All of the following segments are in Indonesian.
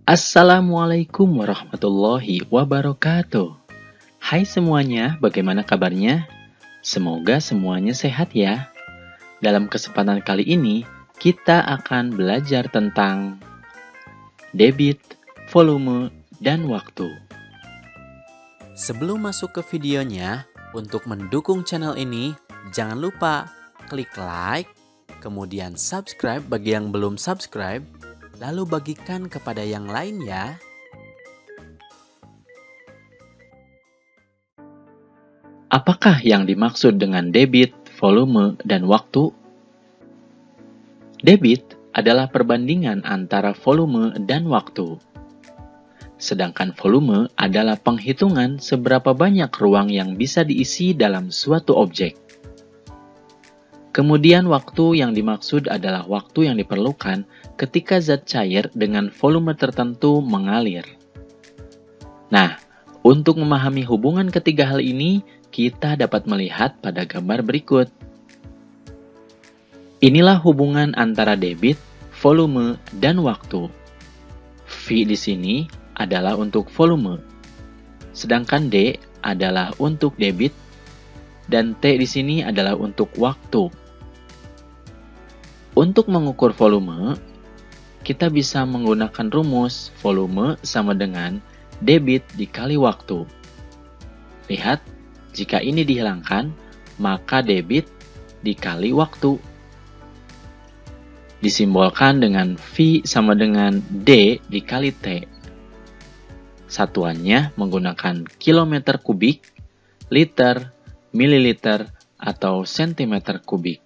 Assalamualaikum warahmatullahi wabarakatuh. Hai semuanya, bagaimana kabarnya? Semoga semuanya sehat ya. Dalam kesempatan kali ini, kita akan belajar tentang debit, volume, dan waktu. Sebelum masuk ke videonya, untuk mendukung channel ini, jangan lupa klik like, kemudian subscribe bagi yang belum subscribe, lalu bagikan kepada yang lain ya. Apakah yang dimaksud dengan debit, volume, dan waktu? Debit adalah perbandingan antara volume dan waktu. Sedangkan volume adalah penghitungan seberapa banyak ruang yang bisa diisi dalam suatu objek. Kemudian waktu yang dimaksud adalah waktu yang diperlukan ketika zat cair dengan volume tertentu mengalir. Nah, untuk memahami hubungan ketiga hal ini, kita dapat melihat pada gambar berikut. Inilah hubungan antara debit, volume, dan waktu. V di sini adalah untuk volume, sedangkan D adalah untuk debit, dan T di sini adalah untuk waktu. Untuk mengukur volume, kita bisa menggunakan rumus volume sama dengan debit dikali waktu. Lihat, jika ini dihilangkan, maka debit dikali waktu. Disimbolkan dengan V sama dengan D dikali T. Satuannya menggunakan kilometer kubik, liter, mililiter, atau sentimeter kubik.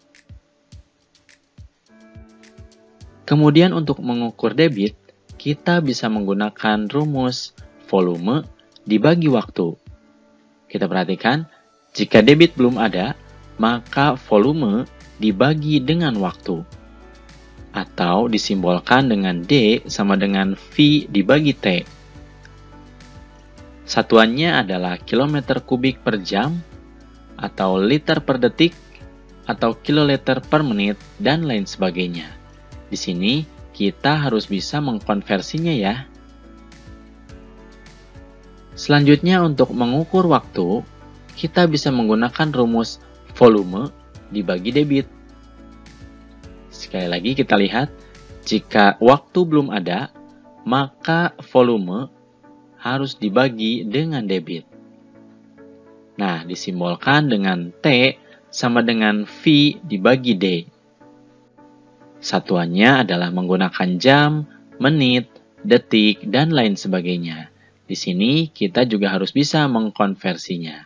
Kemudian untuk mengukur debit, kita bisa menggunakan rumus volume dibagi waktu. Kita perhatikan, jika debit belum ada, maka volume dibagi dengan waktu. Atau disimbolkan dengan D sama dengan V dibagi T. Satuannya adalah kilometer kubik per jam, atau liter per detik, atau kiloliter per menit, dan lain sebagainya. Di sini, kita harus bisa mengkonversinya ya. Selanjutnya untuk mengukur waktu, kita bisa menggunakan rumus volume dibagi debit. Sekali lagi kita lihat, jika waktu belum ada, maka volume harus dibagi dengan debit. Nah, disimbolkan dengan T sama dengan V dibagi D. Satuannya adalah menggunakan jam, menit, detik, dan lain sebagainya. Di sini kita juga harus bisa mengkonversinya.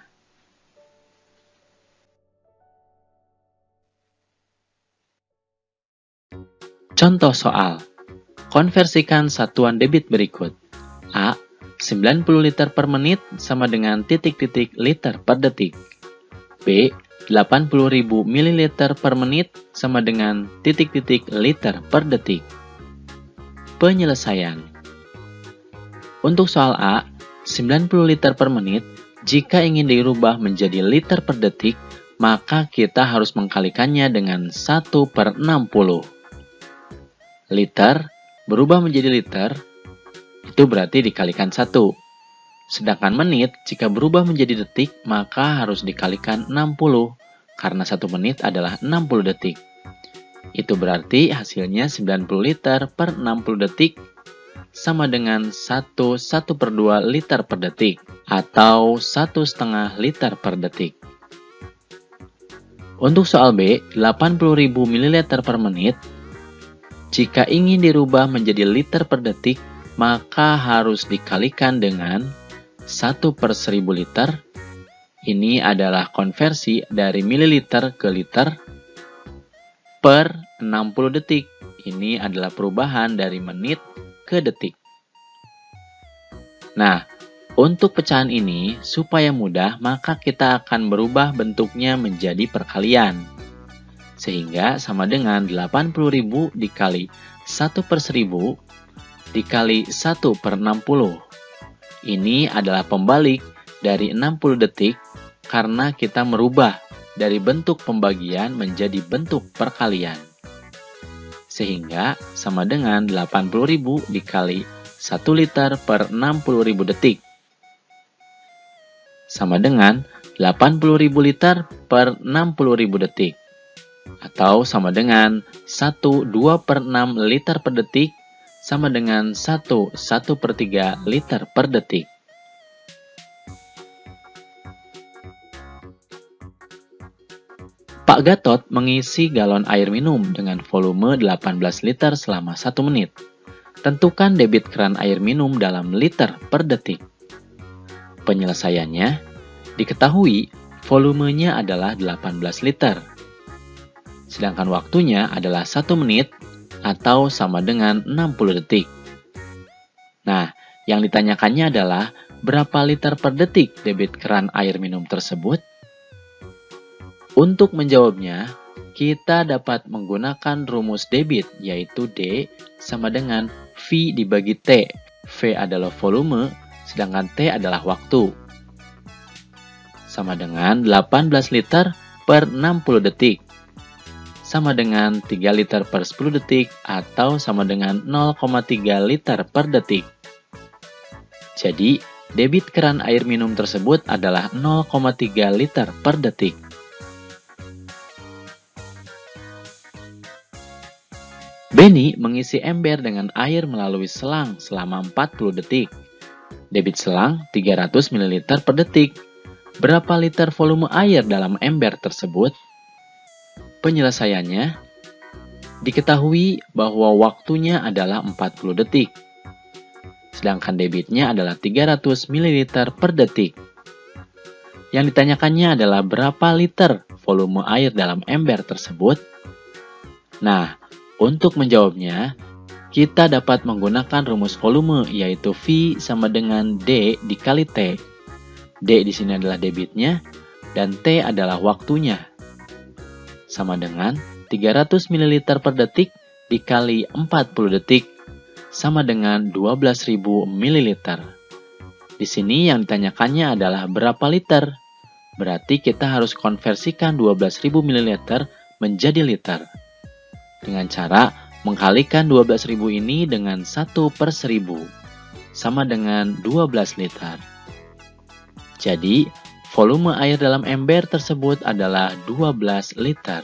Contoh soal. Konversikan satuan debit berikut. A. 90 liter per menit sama dengan titik-titik liter per detik. B. 80.000 ml per menit sama dengan titik-titik liter per detik. Penyelesaian. Untuk soal A, 90 liter per menit, jika ingin dirubah menjadi liter per detik, maka kita harus mengkalikannya dengan 1 per 60. Liter berubah menjadi liter, itu berarti dikalikan 1. Sedangkan menit, jika berubah menjadi detik, maka harus dikalikan 60, karena 1 menit adalah 60 detik. Itu berarti hasilnya 90 liter per 60 detik sama dengan 1 per 2 liter per detik, atau 1,5 liter per detik. Untuk soal B, 80.000 ml per menit, jika ingin dirubah menjadi liter per detik, maka harus dikalikan dengan 1 per 1000 liter. Ini adalah konversi dari mililiter ke liter per 60 detik. Ini adalah perubahan dari menit ke detik. Nah, untuk pecahan ini, supaya mudah, maka kita akan berubah bentuknya menjadi perkalian. Sehingga sama dengan 80.000 dikali 1 per 1000 dikali 1 per 60. Ini adalah pembalik dari 60 detik karena kita merubah dari bentuk pembagian menjadi bentuk perkalian. Sehingga sama dengan 80.000 dikali 1 liter per 60.000 detik. Sama dengan 80.000 liter per 60.000 detik. Atau sama dengan 1/2 per 6 liter per detik sama dengan 1/1/3 liter per detik. Pak Gatot mengisi galon air minum dengan volume 18 liter selama 1 menit. Tentukan debit keran air minum dalam liter per detik. Penyelesaiannya, diketahui volumenya adalah 18 liter. Sedangkan waktunya adalah 1 menit atau sama dengan 60 detik. Nah, yang ditanyakannya adalah berapa liter per detik debit keran air minum tersebut? Untuk menjawabnya, kita dapat menggunakan rumus debit, yaitu D sama dengan V dibagi T. V adalah volume, sedangkan T adalah waktu. Sama dengan 18 liter per 60 detik. Sama dengan 3 liter per 10 detik, atau sama dengan 0,3 liter per detik. Jadi, debit keran air minum tersebut adalah 0,3 liter per detik. Benny mengisi ember dengan air melalui selang selama 40 detik. Debit selang 300 ml per detik. Berapa liter volume air dalam ember tersebut? Penyelesaiannya, diketahui bahwa waktunya adalah 40 detik. Sedangkan debitnya adalah 300 ml per detik. Yang ditanyakannya adalah berapa liter volume air dalam ember tersebut? Nah, untuk menjawabnya, kita dapat menggunakan rumus volume, yaitu V sama dengan D dikali T. D di sini adalah debitnya, dan T adalah waktunya. Sama dengan 300 ml per detik dikali 40 detik, sama dengan 12.000 ml. Di sini yang ditanyakannya adalah berapa liter. Berarti kita harus konversikan 12.000 ml menjadi liter. Dengan cara mengkalikan 12.000 ini dengan 1/1000, sama dengan 12 liter. Jadi, volume air dalam ember tersebut adalah 12 liter.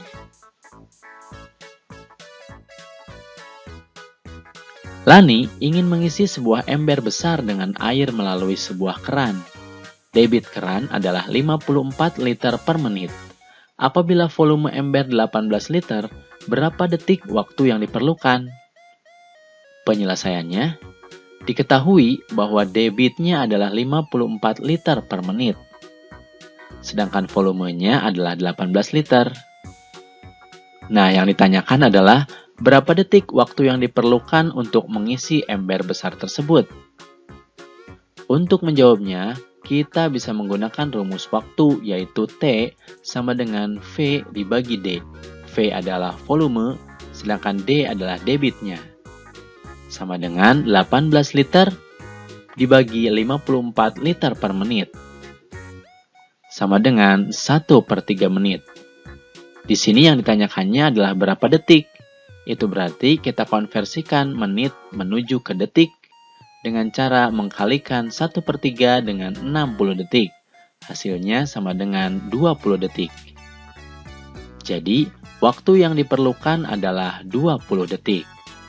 Lani ingin mengisi sebuah ember besar dengan air melalui sebuah keran. Debit keran adalah 54 liter per menit. Apabila volume ember 18 liter, berapa detik waktu yang diperlukan? Penyelesaiannya, diketahui bahwa debitnya adalah 54 liter per menit. Sedangkan volumenya adalah 18 liter. Nah, yang ditanyakan adalah berapa detik waktu yang diperlukan untuk mengisi ember besar tersebut? Untuk menjawabnya, kita bisa menggunakan rumus waktu, yaitu T sama dengan V dibagi D. V adalah volume, sedangkan D adalah debitnya. Sama dengan 18 liter dibagi 54 liter per menit. Sama dengan 1/3 menit. Di sini yang ditanyakannya adalah berapa detik. Itu berarti kita konversikan menit menuju ke detik dengan cara mengkalikan 1/3 dengan 60 detik. Hasilnya sama dengan 20 detik. Jadi, waktu yang diperlukan adalah 20 detik.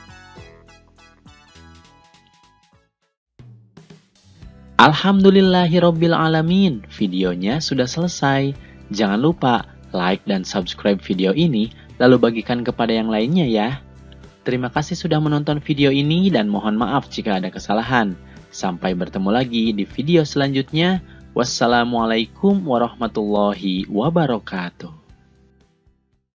Alhamdulillahirobbilalamin, videonya sudah selesai. Jangan lupa like dan subscribe video ini, lalu bagikan kepada yang lainnya ya. Terima kasih sudah menonton video ini dan mohon maaf jika ada kesalahan. Sampai bertemu lagi di video selanjutnya. Wassalamualaikum warahmatullahi wabarakatuh.